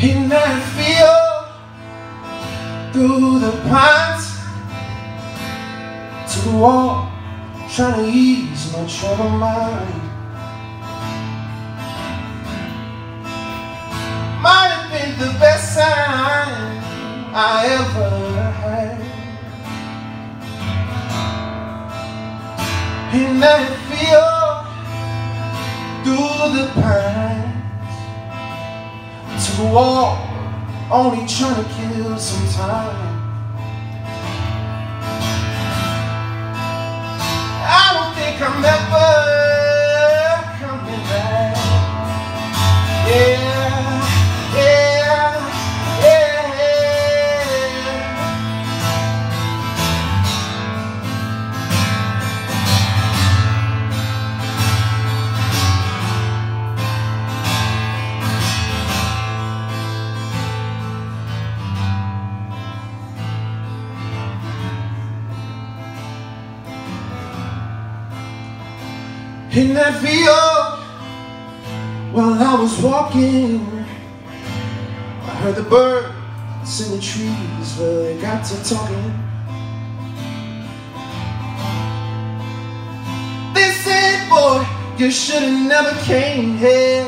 in that field, through the pines to the wall, trying to ease my troubled mind. Might have been the best time I ever had. In that field, through the pines to the wall, only trying to kill some time. I don't think I'm ever coming back. Yeah, yeah, yeah. In that field, while I was walking, I heard the birds in the trees, well, they got to talking. They said, boy, you should have never came here.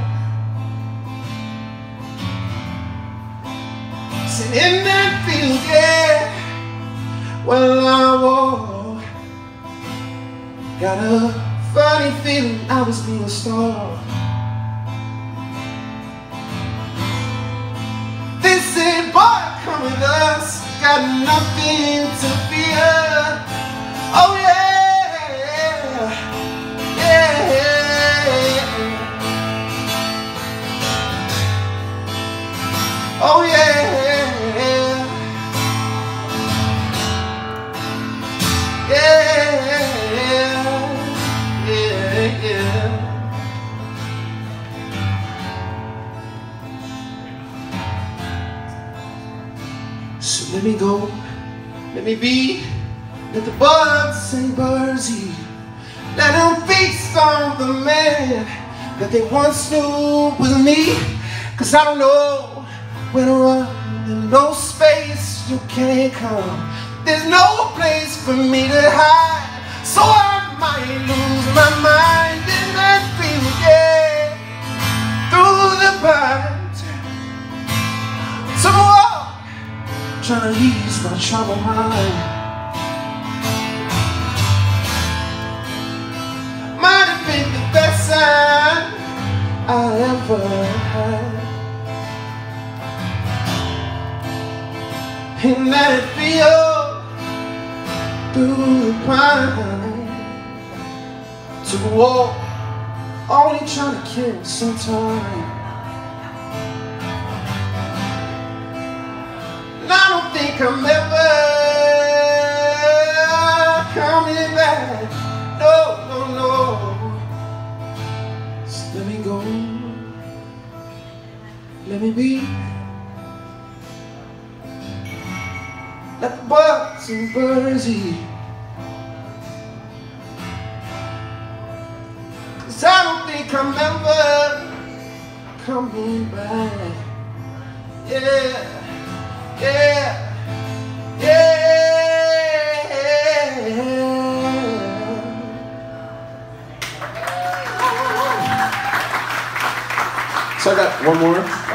Said in that field, yeah, well, I walk, got a funny feeling I was being stalked. They said, boy, come with us, got nothing to fear. Oh yeah, yeah. Oh yeah, yeah. So let me go, let me be, let the bugs say birdsy, let them feast on the man that they once knew was me. Cause I don't know where to run, there's no space you can't come, there's no place for me to hide. So I might lose my mind in that field, yeah, through the pines to the wall, trying to ease my troubled mind. Might have been the best time I ever had. In that field, through the pines to the wall, only trying to kill some time. And I don't think I'm ever coming back. No, no, no. Just let me go, let me be, let the bugs and birds eat. Cause I don't think I'm ever coming back. Yeah, yeah, yeah. So I got one more.